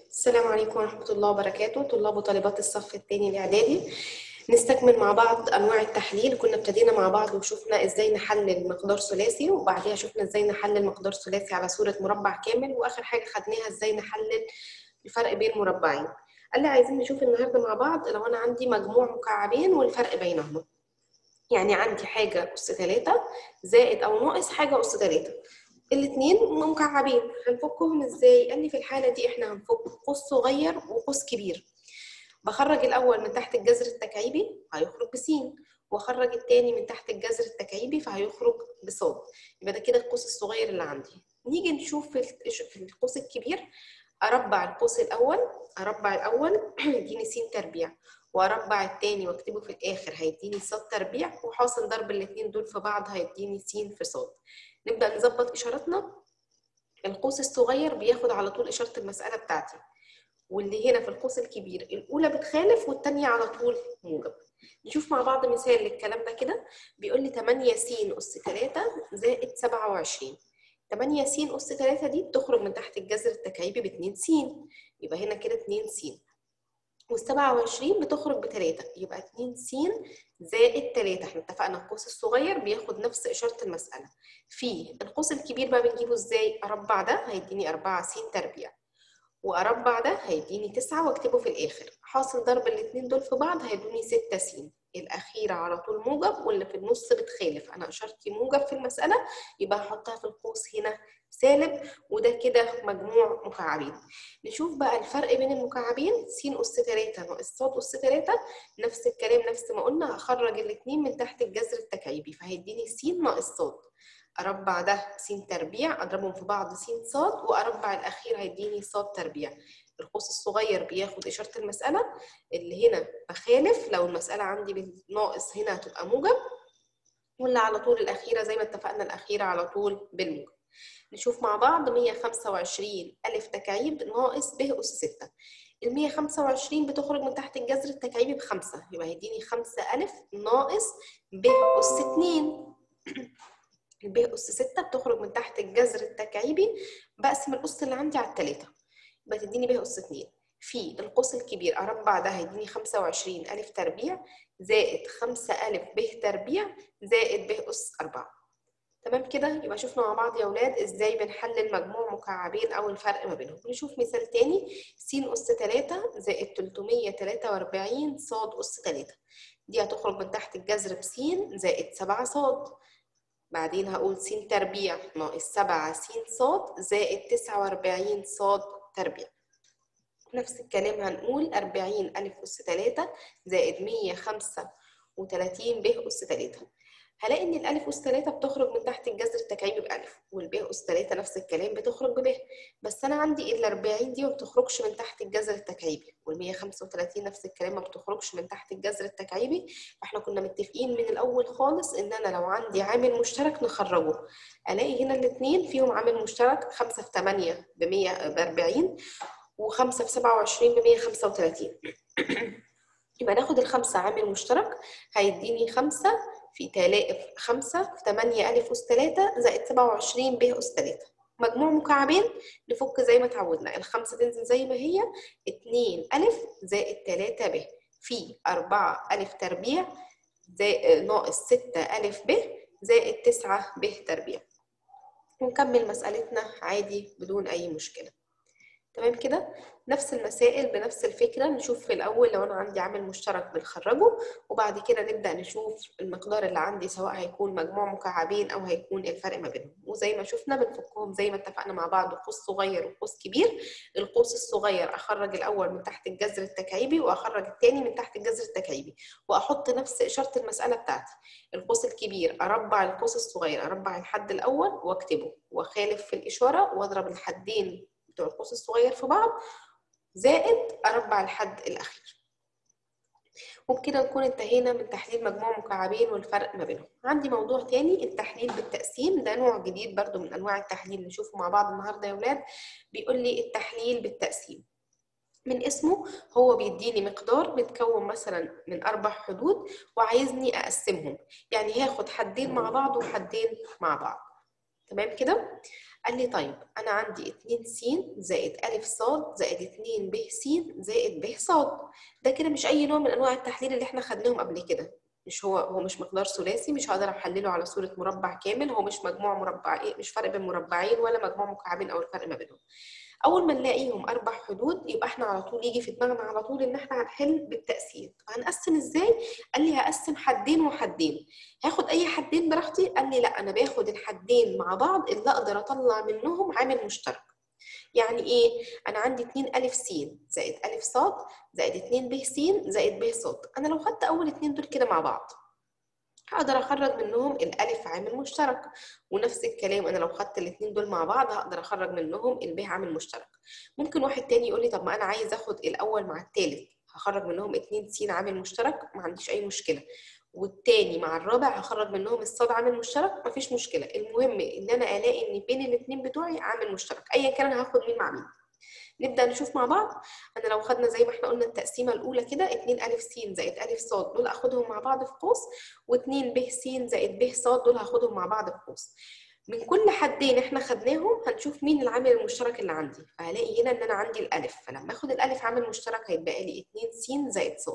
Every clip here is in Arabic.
السلام عليكم ورحمة الله وبركاته. طلاب وطالبات الصف الثاني الإعدادي، نستكمل مع بعض أنواع التحليل. كنا ابتدينا مع بعض وشوفنا إزاي نحلل مقدار ثلاثي، وبعديها شوفنا إزاي نحلل مقدار ثلاثي على صورة مربع كامل، وآخر حاجة خدناها إزاي نحلل الفرق بين مربعين. قال لي عايزين نشوف النهاردة مع بعض لو أنا عندي مجموع مكعبين والفرق بينهما. يعني عندي حاجة أس 3 زائد أو ناقص حاجة أس 3، الاثنين مكعبين، هنفكهم ازاي؟ قال لي في الحالة دي احنا هنفك قوس صغير وقوس كبير. بخرج الأول من تحت الجذر التكعيبي هيخرج بس، واخرج التاني من تحت الجذر التكعيبي فهيخرج بصاد. يبقى ده كده القوس الصغير اللي عندي. نيجي نشوف في القوس الكبير. أربع القوس الأول، أربع الأول يديني س تربيع، وأربع التاني واكتبه في الآخر هيديني ص تربيع، وحاصل ضرب الاتنين دول في بعض هيديني س في ص. نبدأ نظبط إشارتنا. القوس الصغير بياخد على طول إشارة المسألة بتاعتي، واللي هنا في القوس الكبير الأولى بتخالف والتانية على طول موجب. نشوف مع بعض مثال للكلام ده كده. بيقول لي 8 س أس 3 زائد 27. 8 س أس 3 دي بتخرج من تحت الجذر التكعيبي ب 2 س، يبقى هنا كده 2 س. وال27 بتخرج ب3، يبقى 2 س زائد 3. احنا اتفقنا القوس الصغير بياخد نفس إشارة المسألة. في القوس الكبير بقى بنجيبه ازاي؟ أربع ده هيديني 4 س تربيع، وأربع ده هيديني 9 واكتبه في الآخر، حاصل ضرب الاتنين دول في بعض هيدوني 6 س. الأخيرة على طول موجب، واللي في النص بتخالف. أنا إشارتي موجب في المسألة، يبقى هحطها في القوس هنا سالب، وده كده مجموع مكعبين. نشوف بقى الفرق بين المكعبين. س أس 3 ناقص ص أس 3، نفس الكلام نفس ما قلنا، هخرج الاتنين من تحت الجذر التكعيبي فهيديني س ناقص ص. أربع ده س تربيع، أضربهم في بعض س ص، وأربع الأخير هيديني ص تربيع. القوس الصغير بياخد إشارة المسألة، اللي هنا بخالف لو المسألة عندي بالناقص هنا هتبقى موجب، واللي على طول الأخيرة زي ما اتفقنا الأخيرة على طول بالموجب. نشوف مع بعض 125 ألف تكعيب ناقص ب أس 6. ال 125 بتخرج من تحت الجذر التكعيبي ب5، يبقى هيديني 5 ألف ناقص ب أس 2. ب أس 6 بتخرج من تحت الجذر التكعيبي، بقسم الأس اللي عندي على 3، يبقى تديني ب أس 2. في القوس الكبير أربع ده هيديني 25 ألف تربيع زائد 5 ألف ب تربيع زائد ب أس 4. تمام كده؟ يبقى شفنا مع بعض يا أولاد إزاي بنحلل مجموع مكعبين أو الفرق ما بينهم. نشوف مثال تاني. س أس 3 زائد 343 ص أس 3، دي هتخرج من تحت الجذر ب س زائد 7 ص. بعدين هقول س تربيع ناقص 7 س ص زائد 49 ص تربيع. نفس الكلام هنقول 40 ألف أس 3 زائد 135 ب أس 3. هلاقي إن الألف أس 3 بتخرج من تحت الجذر التكعيبي بألف، والب أس 3 نفس الكلام بتخرج بب، بس أنا عندي ال 40 دي ما بتخرجش من تحت الجذر التكعيبي، وال 135 نفس الكلام ما بتخرجش من تحت الجذر التكعيبي. فإحنا كنا متفقين من الأول خالص إن أنا لو عندي عامل مشترك نخرجه. ألاقي هنا الاتنين فيهم عامل مشترك، 5 في 8 ب 40 و5 في 27 ب 135. يبقى ناخد الخمسة عامل مشترك هيديني 5 في 8 ألف أس 3 زائد 27 ب أس 3. مجموع مكعبين نفك زي ما اتعودنا، الخمسة تنزل زي ما هي، 2 ألف زائد 3 ب في 4 ألف تربيع ناقص 6 ألف ب زائد 9 ب تربيع. ونكمل مسألتنا عادي بدون أي مشكلة. تمام كده؟ نفس المسائل بنفس الفكرة. نشوف في الأول لو أنا عندي عامل مشترك بنخرجه، وبعد كده نبدأ نشوف المقدار اللي عندي سواء هيكون مجموع مكعبين أو هيكون الفرق ما بينهم. وزي ما شفنا بنفكهم زي ما اتفقنا مع بعض، قوس صغير وقوس كبير. القوس الصغير أخرج الأول من تحت الجذر التكعيبي، وأخرج الثاني من تحت الجذر التكعيبي، وأحط نفس إشارة المسألة بتاعتي. القوس الكبير أربع القوس الصغير، أربع الحد الأول وأكتبه وأخالف في الإشارة وأضرب الحدين بتوع القوس الصغير في بعض زائد أربع الحد الأخير. وبكده نكون انتهينا من تحليل مجموع مكعبين والفرق ما بينهم. عندي موضوع تاني، التحليل بالتقسيم. ده نوع جديد برضو من أنواع التحليل نشوفه مع بعض النهاردة يا ولاد. بيقول لي التحليل بالتقسيم. من اسمه هو بيديني مقدار متكون مثلا من 4 حدود وعايزني أقسمهم، يعني هاخد حدين مع بعض وحدين مع بعض. تمام كده؟ قال لي طيب انا عندي 2 س زائد أ ص زائد 2 ب س زائد ب ص. ده كده مش اي نوع من انواع التحليل اللي احنا خدناهم قبل كده. مش هو مش مقدار ثلاثي، مش هقدر احلله على صورة مربع كامل، هو مش مجموع مربعين، مش فرق بين مربعين ولا مجموع مكعبين او الفرق ما بينهم. اول ما نلاقيهم 4 حدود يبقى احنا على طول يجي في دماغنا على طول ان احنا هنحل بالتقسيم. هنقسم ازاي؟ قال لي هقسم حدين وحدين. هاخد اي حدين براحتي؟ قال لي لا، انا باخد الحدين مع بعض اللي اقدر اطلع منهم عامل مشترك. يعني ايه؟ انا عندي 2 أ س زائد أ ص زائد 2 ب س زائد ب ص. انا لو خدت اول اتنين دول كده مع بعض هقدر اخرج منهم الالف عامل مشترك، ونفس الكلام انا لو خدت الاثنين دول مع بعض هقدر اخرج منهم الب عامل مشترك. ممكن واحد تاني يقول لي طب ما انا عايز اخد الاول مع الثالث، هخرج منهم 2 س عامل مشترك، ما عنديش اي مشكله، والتاني مع الرابع هخرج منهم الصاد عامل مشترك، مفيش مشكله. المهم ان انا الاقي ان بين الاثنين بتوعي عامل مشترك ايا كان انا هاخد مين مع مين. نبدأ نشوف مع بعض. أنا لو خدنا زي ما احنا قلنا التقسيمة الأولى كده 2 أ س زائد أ ص دول أخدهم مع بعض في قوس، و2 ب س زائد ب ص دول هاخدهم مع بعض في قوس. من كل حدين احنا خدناهم هنشوف مين العامل المشترك اللي عندي، فهلاقي هنا إن أنا عندي الألف، فلما آخد الألف عامل مشترك هيتبقى لي 2 س زائد ص،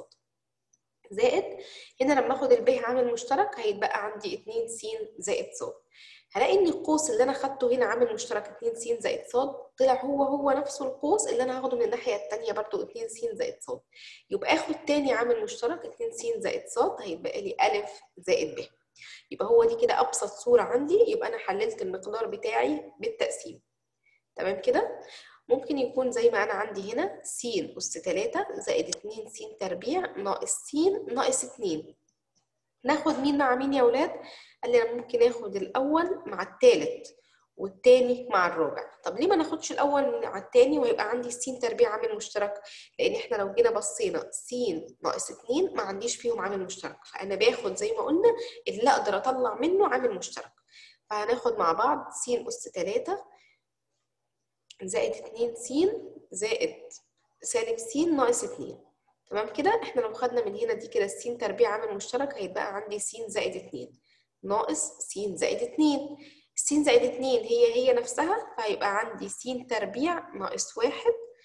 زائد هنا لما آخد الب عامل مشترك هيتبقى عندي 2 س زائد ص. هلاقي ان القوس اللي انا خدته هنا عامل مشترك 2 س زائد ص طلع هو نفسه القوس اللي انا هاخده من الناحيه الثانيه برضو 2 س زائد ص. يبقى اخد تاني عامل مشترك 2 س زائد ص هيبقى لي أ زائد ب. يبقى هو دي كده ابسط صوره عندي، يبقى انا حللت المقدار بتاعي بالتقسيم. تمام كده. ممكن يكون زي ما انا عندي هنا س أس 3 زائد 2 س تربيع ناقص س ناقص 2. ناخد مين مع مين يا ولاد؟ قال لي انا ممكن اخد الاول مع الثالث والتاني مع الرابع. طب ليه ما ناخدش الاول مع التاني ويبقى عندي س تربيع عامل مشترك؟ لان احنا لو جينا بصينا س ناقص 2 ما عنديش فيهم عامل مشترك، فانا باخد زي ما قلنا اللي اقدر اطلع منه عامل مشترك. فهناخد مع بعض س أس 3 زائد 2 س زائد سالب س ناقص 2. تمام كده. احنا لو خدنا من هنا دي كده س تربيع عامل مشترك هيتبقى عندي س زائد 2 ناقص س زائد 2. س زائد 2 هي نفسها، فهيبقى عندي س تربيع ناقص 1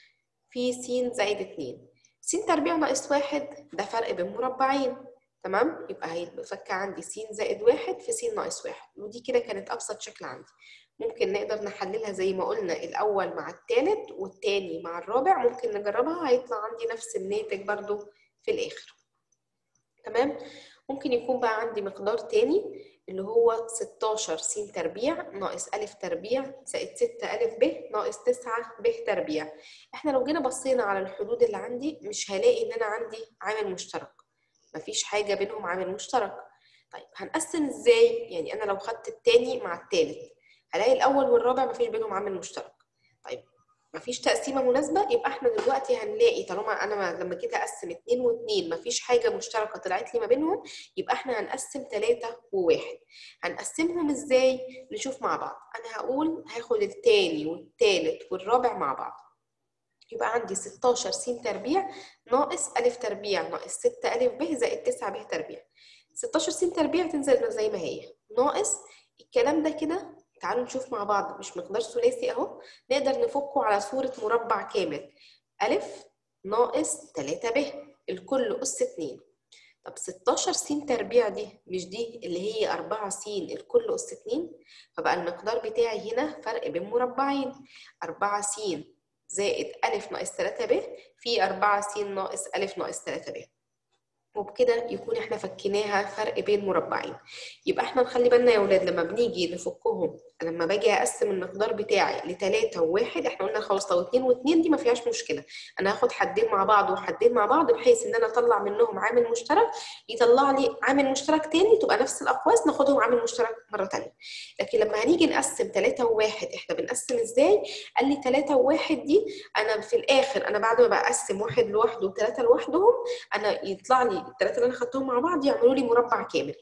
في س زائد 2. س تربيع ناقص 1 ده فرق بين مربعين، تمام؟ يبقى هيتفك عندي س زائد 1 في س ناقص 1، ودي كده كانت أبسط شكل عندي. ممكن نقدر نحللها زي ما قلنا الأول مع الثالث والتاني مع الرابع، ممكن نجربها هيطلع عندي نفس الناتج برضو في الآخر. تمام. ممكن يكون بقى عندي مقدار تاني اللي هو 16 س تربيع ناقص أ تربيع زائد 6 أ ب ناقص 9 ب تربيع. احنا لو جينا بصينا على الحدود اللي عندي مش هلاقي ان انا عندي عامل مشترك، مفيش حاجة بينهم عامل مشترك. طيب هنقسم ازاي؟ يعني انا لو خدت التاني مع التالت هلاقي الاول والرابع مفيش بينهم عامل مشترك. طيب مفيش تقسيمه مناسبه، يبقى احنا دلوقتي هنلاقي طالما انا لما جيت اقسم 2 و2 مفيش حاجه مشتركه طلعت لي ما بينهم، يبقى احنا هنقسم 3 و1. هنقسمهم ازاي؟ نشوف مع بعض. انا هقول هاخد التاني والتالت والرابع مع بعض، يبقى عندي 16 س تربيع ناقص أ تربيع ناقص 6 أ ب زائد 9 ب تربيع. 16 س تربيع تنزل زي ما هي ناقص الكلام ده كده. تعالوا نشوف مع بعض، مش مقدار ثلاثي اهو، نقدر نفكه على صورة مربع كامل. أ ناقص 3 ب الكل أس 2. طب 16 س تربيع دي مش دي اللي هي 4 س الكل أس 2؟ فبقى المقدار بتاعي هنا فرق بين مربعين، 4 س زائد أ ناقص 3 ب في 4 س ناقص أ ناقص 3 ب، وبكده يكون احنا فكيناها فرق بين مربعين. يبقى احنا نخلي بالنا يا ولاد لما بنيجي نفكهم، لما باجي اقسم المقدار بتاعي ل3 و1 احنا قلنا خلاص لو 2 و2 دي ما فيهاش مشكله، انا هاخد حدين مع بعض وحدين مع بعض بحيث ان انا اطلع منهم عامل مشترك يطلع لي عامل مشترك تاني، تبقى نفس الاقواس ناخدهم عامل مشترك مره ثانيه. لكن لما هنيجي نقسم 3 و1 احنا بنقسم ازاي؟ قال لي 3 و1 دي انا في الاخر انا بعد ما بقسم 1 لوحده و3 لوحدهم انا يطلع لي الثلاثه اللي انا خدتهم مع بعض يعملوا لي مربع كامل.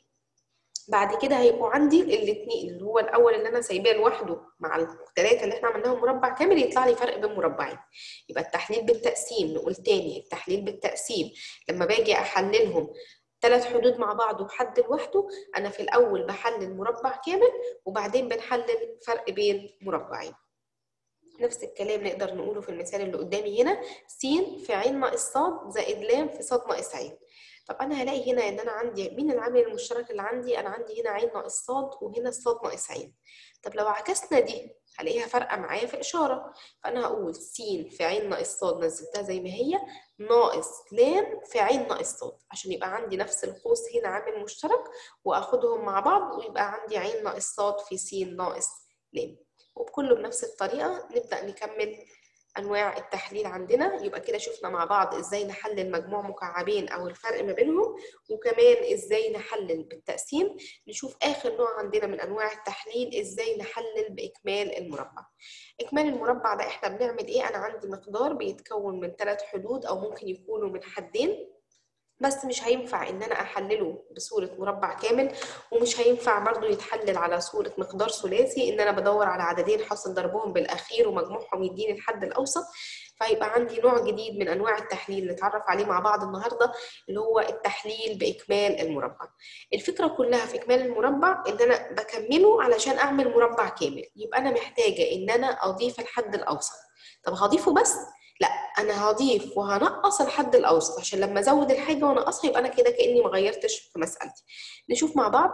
بعد كده هيبقوا عندي الاثنين اللي هو الاول اللي انا سايباه لوحده مع الثلاثه اللي احنا عملناهم مربع كامل يطلع لي فرق بين مربعين. يبقى التحليل بالتقسيم، نقول تاني التحليل بالتقسيم لما باجي احللهم 3 حدود مع بعض وحد لوحده، أنا في الأول بحلل مربع كامل وبعدين بنحلل فرق بين مربعين. نفس الكلام نقدر نقوله في المثال اللي قدامي هنا، س في ع ناقص ص زائد ل في ص ناقص ع. طب أنا هلاقي هنا إن أنا عندي مين العامل المشترك اللي عندي؟ أنا عندي هنا ع ناقص ص وهنا ص ناقص ع. طب لو عكسنا دي هلاقيها فارقة معايا في إشارة، فأنا هقول س في ع ناقص ص نزلتها زي ما هي ناقص ل في ع ناقص ص، عشان يبقى عندي نفس القوس هنا عامل مشترك وآخدهم مع بعض ويبقى عندي ع ناقص ص في س ناقص ل. وبكله بنفس الطريقة نبدأ نكمل أنواع التحليل عندنا. يبقى كده شفنا مع بعض إزاي نحلل مجموع مكعبين أو الفرق ما بينهم، وكمان إزاي نحلل بالتقسيم. نشوف آخر نوع عندنا من أنواع التحليل إزاي نحلل بإكمال المربع. إكمال المربع ده إحنا بنعمل إيه؟ أنا عندي مقدار بيتكون من 3 حدود أو ممكن يكونوا من حدين، بس مش هينفع ان انا احلله بصورة مربع كامل، ومش هينفع برضو يتحلل على صورة مقدار ثلاثي ان انا بدور على عددين حاصل ضربهم بالاخير ومجموعهم يديني الحد الاوسط. فيبقى عندي نوع جديد من انواع التحليل نتعرف عليه مع بعض النهارده، اللي هو التحليل باكمال المربع. الفكرة كلها في اكمال المربع ان انا بكمله علشان اعمل مربع كامل، يبقى انا محتاجة ان انا اضيف الحد الاوسط. طب هضيفه بس؟ لا، انا هضيف وهنقص الحد الاوسط، عشان لما ازود الحاجه وانقصها يبقى انا كده كاني ما غيرتش في مسالتي. نشوف مع بعض.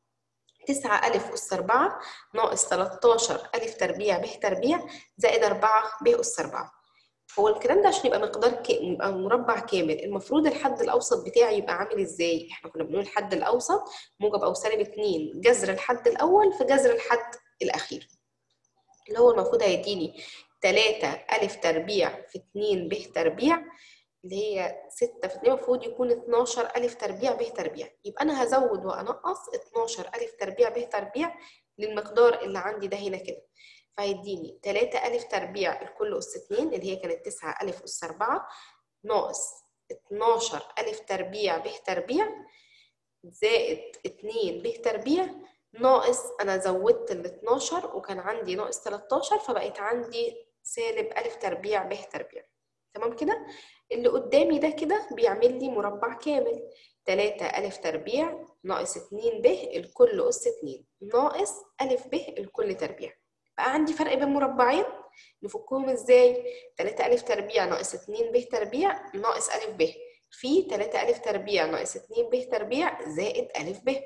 9 أ أس 4 ناقص 13 أ تربيع ب تربيع زائد 4 ب أس 4. هو الكلام ده عشان يبقى يبقى مربع كامل، المفروض الحد الاوسط بتاعي يبقى عامل ازاي؟ احنا كنا بنقول الحد الاوسط موجب او سالب 2 جذر الحد الاول في جذر الحد الاخير، اللي هو المفروض هيديني 3 أ تربيع في 2 ب تربيع اللي هي 6 في 2، المفروض يكون 12 أ تربيع ب تربيع. يبقى أنا هزود وأنقص 12 أ تربيع ب تربيع للمقدار اللي عندي ده هنا كده، فهيديني 3 أ تربيع الكل أس 2 اللي هي كانت 9 أ أس 4 ناقص 12 أ تربيع ب تربيع زائد 2 ب تربيع ناقص، أنا زودت ال 12 وكان عندي ناقص 13 فبقيت عندي سالب أ تربيع ب تربيع. تمام كده؟ اللي قدامي ده كده بيعمل لي مربع كامل، 3 أ تربيع ناقص 2 ب الكل أس 2 ناقص أ ب الكل تربيع. بقى عندي فرق بين مربعين، نفكهم ازاي؟ 3 أ تربيع ناقص 2 ب تربيع ناقص أ ب في 3 أ تربيع ناقص 2 ب تربيع زائد أ ب.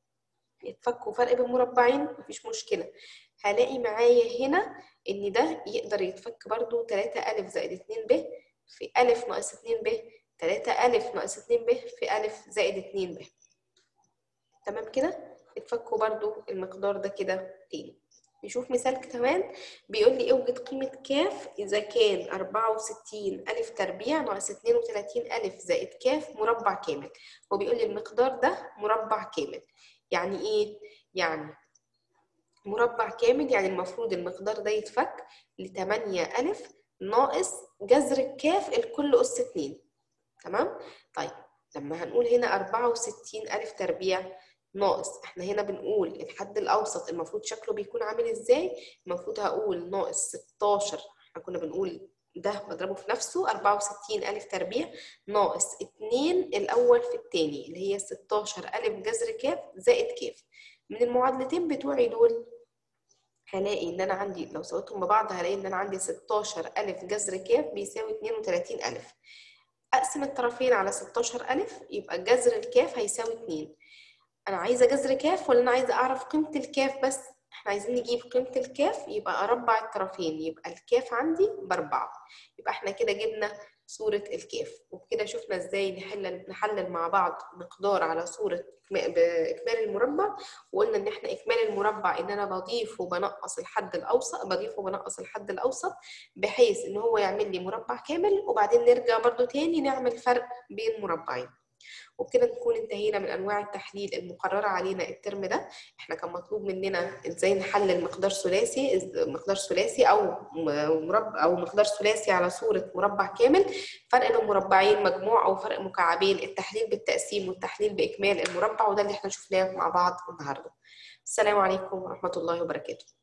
يتفكوا فرق بين مربعين مفيش مشكلة. هلاقي معايا هنا إن ده يقدر يتفك برضو 3 أ زائد 2 ب في أ ناقص 2 ب، 3 أ ناقص 2 ب في أ زائد 2 ب. تمام كده؟ اتفكوا برضو المقدار ده كده تاني. نشوف مثال كمان بيقول لي اوجد قيمة ك إذا كان 64 أ تربيع ناقص 32 أ زائد ك مربع كامل. هو بيقول لي المقدار ده مربع كامل. يعني إيه؟ يعني مربع كامل يعني المفروض المقدار ده يتفك ل 8 أ ناقص جذر الكاف الكل أس 2. تمام؟ طيب لما هنقول هنا 64 أ تربيع ناقص، احنا هنا بنقول الحد الأوسط المفروض شكله بيكون عامل ازاي؟ المفروض هقول ناقص 16، احنا كنا بنقول ده بضربه في نفسه 64 أ تربيع ناقص 2 الأول في التاني اللي هي 16 أ جذر ك زائد ك. من المعادلتين بتوعي دول هلاقي ان انا عندي لو سويتهم ببعض هلاقي ان انا عندي 16 أ جذر ك بيساوي 32 أ. اقسم الطرفين على 16 أ يبقى جذر الكاف هيساوي 2. انا عايزه جذر كاف ولا انا عايزه اعرف قيمه الكاف بس؟ احنا عايزين نجيب قيمه الكاف، يبقى اربع الطرفين يبقى الكاف عندي ب4. يبقى احنا كده جبنا صوره الكاف، وبكده شفنا ازاي نحلل مع بعض مقدار على صوره باكمال المربع. وقلنا ان احنا اكمال المربع ان انا بضيف وبنقص الحد الاوسط بحيث ان هو يعمل لي مربع كامل، وبعدين نرجع برضو تاني نعمل فرق بين مربعين. وبكده نكون انتهينا من انواع التحليل المقرره علينا الترم ده. احنا كان مطلوب مننا ازاي نحلل مقدار ثلاثي او مربع او مقدار ثلاثي على صوره مربع كامل، فرق بين مربعين مجموع او فرق مكعبين، التحليل بالتقسيم والتحليل باكمال المربع، وده اللي احنا شفناه مع بعض النهارده. السلام عليكم ورحمه الله وبركاته.